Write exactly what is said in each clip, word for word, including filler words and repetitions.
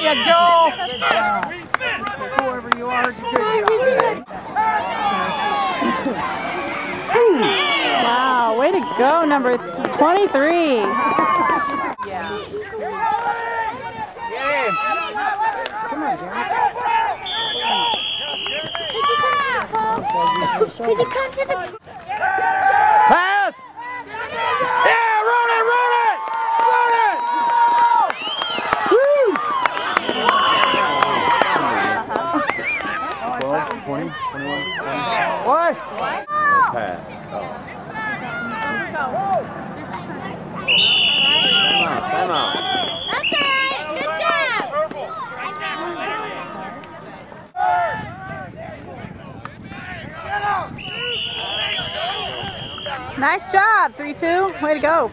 you go. Whoever you are, you're good. Wow, way to go, number twenty-three. Yeah. Come on, Jerry. Could you come to the Pass! Yeah, run it, run it! Run it! Woo! twelve, twenty, twenty-one, twenty. What? Pass. Oh. Time out, time out. That's all right. Good job. Nice job, three two. Way to go.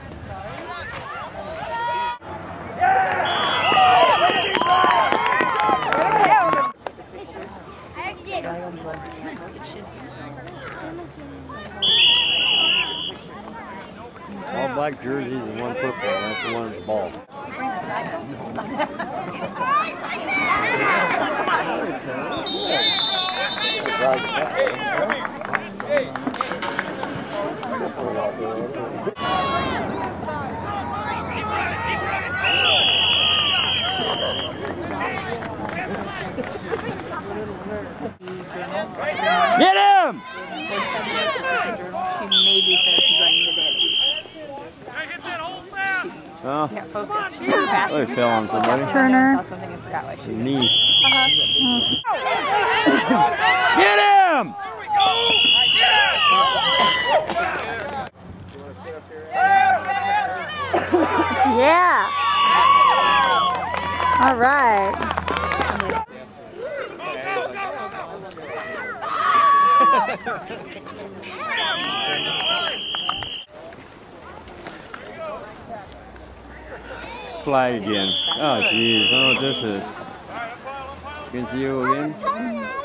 All black jerseys and one purple. That's the one with the ball. Get him! She may be finished running today. Oh, Can't focus. She oh, he fell on somebody. Turner. saw something and forgot why she was. Knee. Uh-huh. Get him! Yeah. All right. Flag again. Oh, geez. I don't know what this is. Against you again?